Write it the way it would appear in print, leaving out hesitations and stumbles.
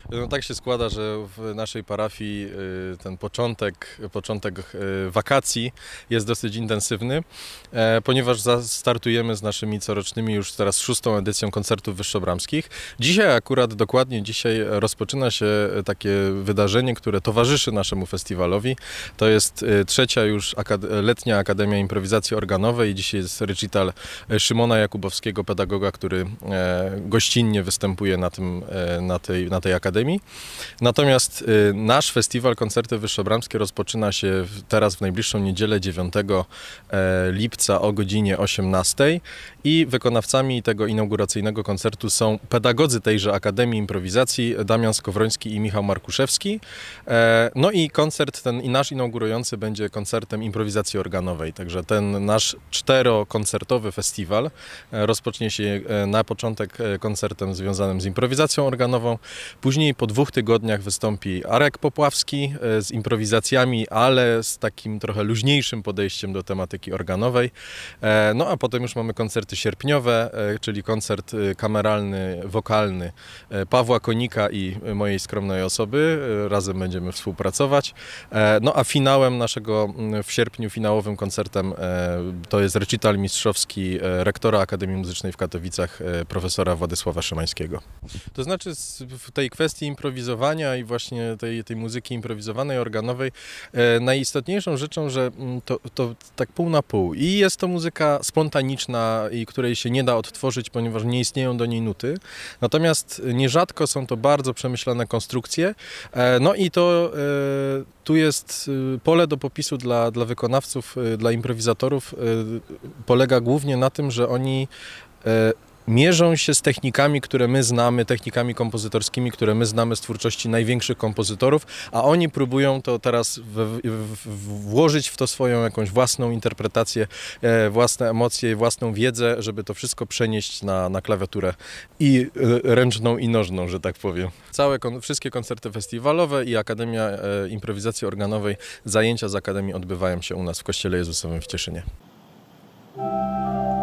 No tak się składa, że w naszej parafii ten początek wakacji jest dosyć intensywny, ponieważ startujemy z naszymi corocznymi już teraz 6. edycją koncertów wyższobramskich. Dokładnie dzisiaj rozpoczyna się takie wydarzenie, które towarzyszy naszemu festiwalowi. To jest trzecia już letnia Akademia Improwizacji Organowej. Dzisiaj jest recital Szymona Jakubowskiego, pedagoga, który gościnnie występuje na tej akademii. Natomiast nasz festiwal Koncerty Wyższobramskie rozpoczyna się teraz w najbliższą niedzielę 9 lipca o godzinie 18 i wykonawcami tego inauguracyjnego koncertu są pedagodzy tejże Akademii Improwizacji Damian Skowroński i Michał Markuszewski. No i koncert ten nasz inaugurujący będzie koncertem improwizacji organowej, także ten nasz 4-koncertowy festiwal rozpocznie się na początek koncertem związanym z improwizacją organową, później po 2 tygodniach wystąpi Arek Popławski z improwizacjami, ale z takim trochę luźniejszym podejściem do tematyki organowej. No a potem już mamy koncerty sierpniowe, czyli koncert kameralny, wokalny Pawła Konika i mojej skromnej osoby. Razem będziemy współpracować. No a finałem naszego w sierpniu, finałowym koncertem to jest recital mistrzowski rektora Akademii Muzycznej w Katowicach, profesora Władysława Szymańskiego. To znaczy w tej kwestii improwizowania i właśnie tej muzyki improwizowanej, organowej, najistotniejszą rzeczą, że to tak pół na pół. I jest to muzyka spontaniczna i której się nie da odtworzyć, ponieważ nie istnieją do niej nuty. Natomiast nierzadko są to bardzo przemyślane konstrukcje. No i tu jest pole do popisu dla wykonawców, dla improwizatorów. Polega głównie na tym, że oni mierzą się z technikami, które my znamy, technikami kompozytorskimi, które my znamy z twórczości największych kompozytorów, a oni próbują to teraz włożyć w to swoją jakąś własną interpretację, własne emocje, własną wiedzę, żeby to wszystko przenieść na klawiaturę i ręczną, i nożną, że tak powiem. Wszystkie koncerty festiwalowe i Akademia Improwizacji Organowej, zajęcia z Akademii odbywają się u nas w Kościele Jezusowym w Cieszynie.